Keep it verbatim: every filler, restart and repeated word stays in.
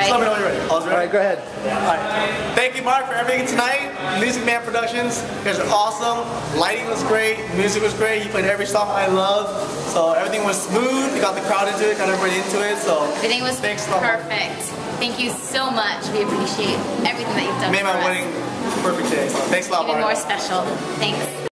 Just let me know when you're ready. All right, go ahead. All right. Thank you, Mark, for everything tonight. Music Man Productions. You guys are awesome. Lighting was great. Music was great. You played every song I love. So everything was smooth. You got the crowd into it. Got everybody into it. So everything was perfect. Thank you so much. We appreciate everything that you've done. Made for my us. wedding perfect day. So thanks a lot, Even Mark. more special. Thanks.